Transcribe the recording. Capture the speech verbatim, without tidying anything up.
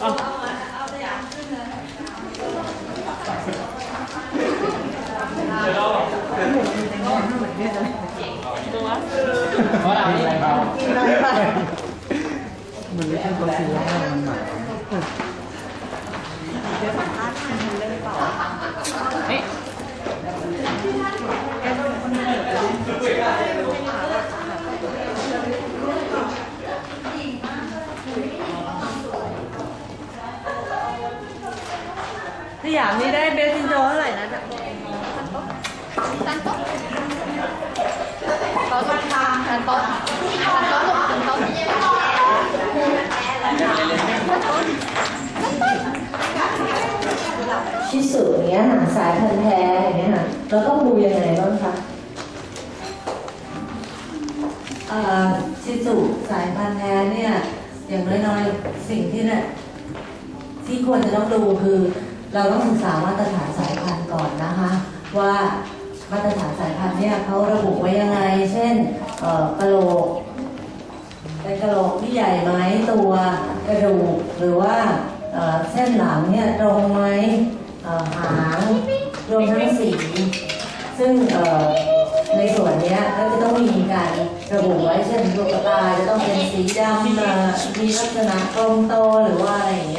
มันไม่ใช่ตัวสีแล้วมันหนาเดี๋ยวสัมภาษณ์ทางเรื่องเปล่าเอ๊ะสยามนี่ได้เบสซินโจเท่าไหร่นะจ๊ะตันโต๊ะโต๊ะตันทางตันโต๊ะตันโต๊ะหลบตันโต๊ะชิสุอย่างเงี้ยค่ะสายพันธุ์แท้อย่างเงี้ยค่ะเราต้องดูยังไงบ้างคะชิสุสายพันธุ์แท้เนี่ยอย่างน้อยๆสิ่งที่เนี่ยที่ควรจะต้องดูคือเราต้องศึกษามาตรฐานสายพันธุ์ก่อนนะคะว่ามาตรฐานสายพันธุ์เนี่ยเขาระบุไว้ยังไงเช่นกระโหลกเป็นกระโหลกที่ใหญ่ไหมตัวกระดูกหรือว่าเส้นหลังเนี่ยตรงไหมหางรวมทั้งสีซึ่งในส่วนนี้ก็จะต้องมีการระบุไว้เช่นลูกตาจะต้องเป็นสีดำมีลักษณะกลมโตหรือว่าอะไรอย่างเงี้ย